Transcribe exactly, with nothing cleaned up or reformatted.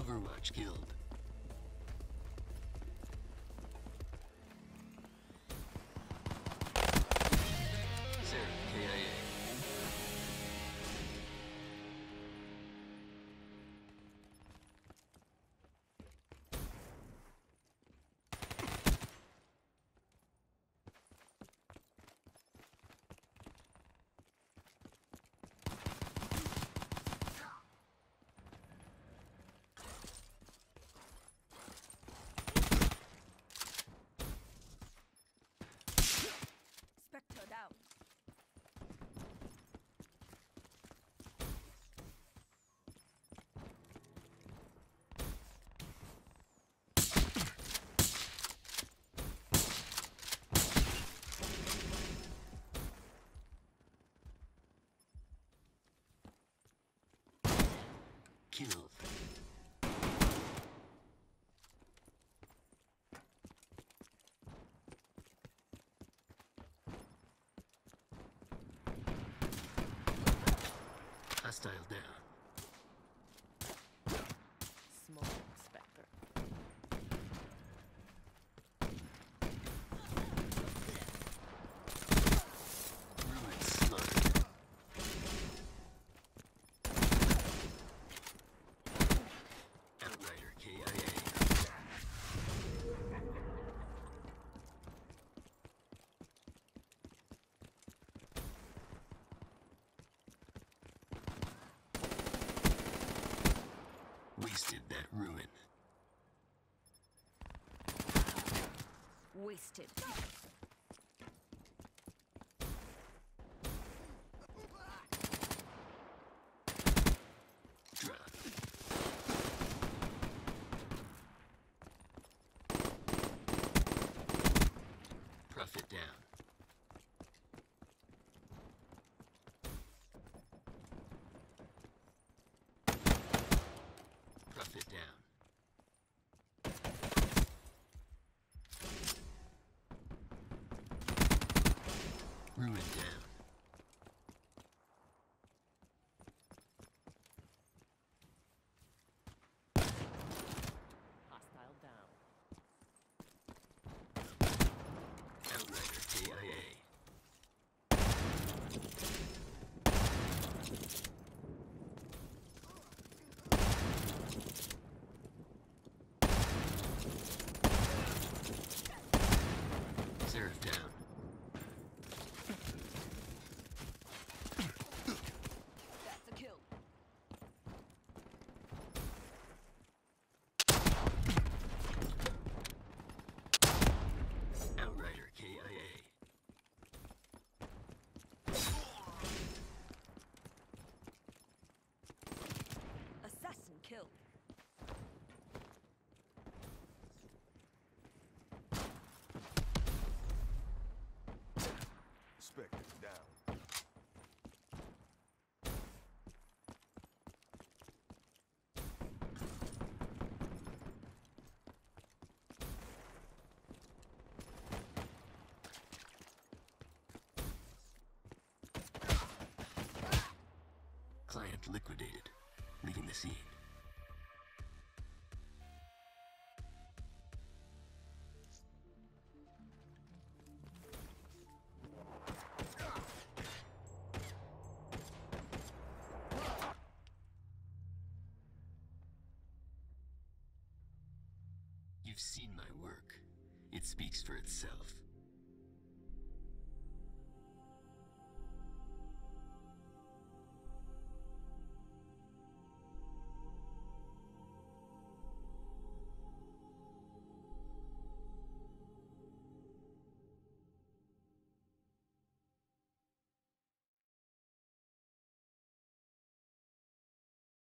Overwatch killed. Seraph K I A. Spectre down. Killed. Hostile down. Smoke Spectre. Ruin slaughtered. Outrider K I A. Wasted that ruin. Wasted. Drop. Profit down. Profit down. Ruin down. Hostile down. Outrider K I A. Seraph down. That's a kill. Outrider K I A. Assassin killed. Spectre down. Client liquidated, leaving the scene. You've seen my work. It speaks for itself.